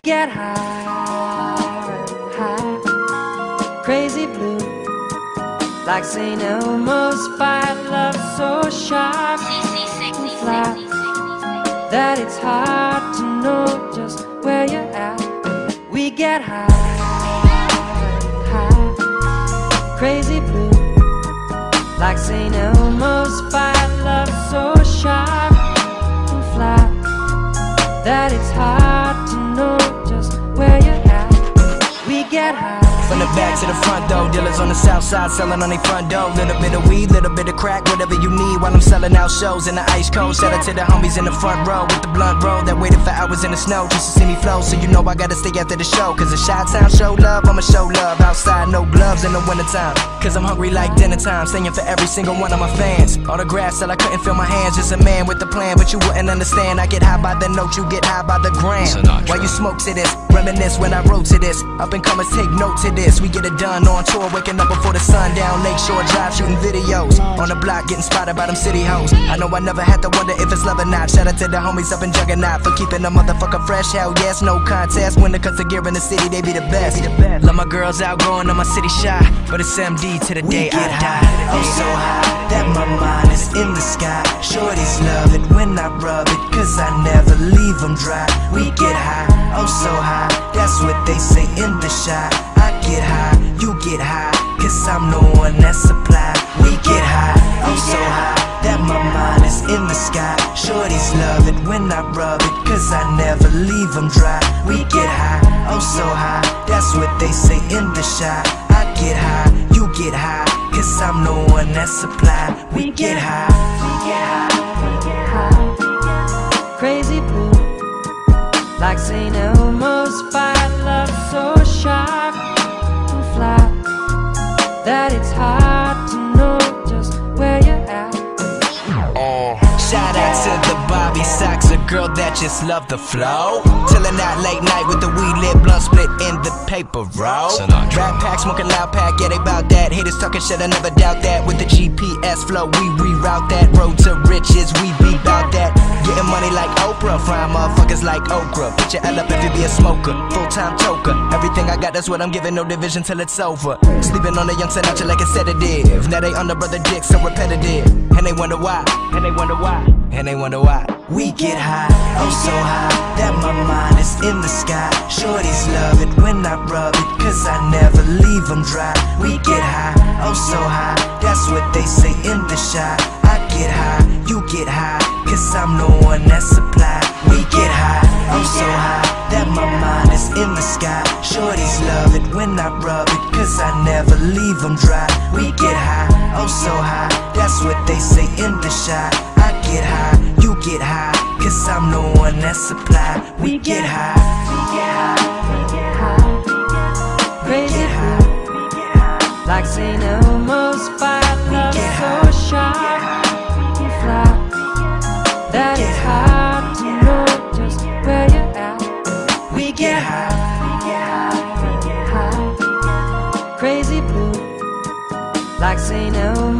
get high, high, crazy blue, like St. Elmo's fire. Love so sharp and flat that it's hard to know just where you're at. We get high, high, crazy blue, like St. Elmo's fire. Love so sharp and flat that it's hard to know just where you're at. We get high. From the back to the front door, dealers on the south side selling on their front door. Little bit of weed, little bit of crack, whatever you need while I'm selling out shows in the ice cold. Shout out to the homies in the front row with the blunt roll that waited for hours in the snow just to see me flow. So you know I gotta stay after the show, cause the Chi-Town show love, I'ma show love. Outside, no gloves in the wintertime, cause I'm hungry like dinner time. Singing for every single one of my fans. Autographs till I couldn't feel my hands. Just a man with a plan, but you wouldn't understand. I get high by the note, you get high by the gram. While you smoke to this, reminisce when I wrote to this. Up and comers take note to this. We get it done on tour, waking up before the sun down Lakeshore Drive, shooting videos on the block, getting spotted by them city hoes. I know I never had to wonder if it's love or not. Shout out to the homies up in Juggernaut for keeping the motherfucker fresh. Hell yes, no contest. When it comes to gear in the city, they be the best. Love my girls out going on my city shy, but it's MD to the day I die. Oh, so high that my mind is in the sky. Shorties love it when I rub it, cause I never leave them dry. We get high, oh so high, that's what they say in the Chi. I get high, you get high, cause I'm the one that supply. We get high, oh so high that my mind is in the sky. Shorties love it when I rub it, cause I never leave them dry. We get high, oh so high, that's what they say in the Chi. I get high, you get high, cause I'm the one that supply. We get high, we get high, we get high, crazy blue, like St. Elmo's fire. Love so sharp and flat that it's hard to know just where you're at. Shout out to the Bobby Socks, a girl that just love the flow. Chillin' out late night with the weed lit blunt split in the paper roll. Rap pack, smoking loud pack, yeah they bout that. Haters talking shit, I never doubt that. With the GPS flow, we reroute that. Road to riches, we be bout that. Getting money like Oprah, frying motherfuckers like okra. Put your L up if you be a smoker, full-time choker. Everything I got, that's what I'm giving, no division till it's over. Sleeping on a young Sinatra like a sedative. Now they on the brother dick, so repetitive. And they wonder why, and they wonder why, and they wonder why. We get high, oh so high that my mind is in the sky. Shorties love it when I rub it, cause I never leave them dry. We get high, oh so high, that's what they say in the Chi. I get high, you get high, cause I'm the one that supply. We get high, oh so high that my mind is in the sky. Shorties love it when I rub it, cause I never leave them dry. We get high, oh so high, that's what they say in the Chi. I get high, you get high, cause I'm the one that supply. We get high, we get high, we get high, crazy blue, like St. Elmo's fire. Love so sharp and flat that it's hard to know just where you're at. We get high, we get high, we get high, crazy blue, like St. Elmo's.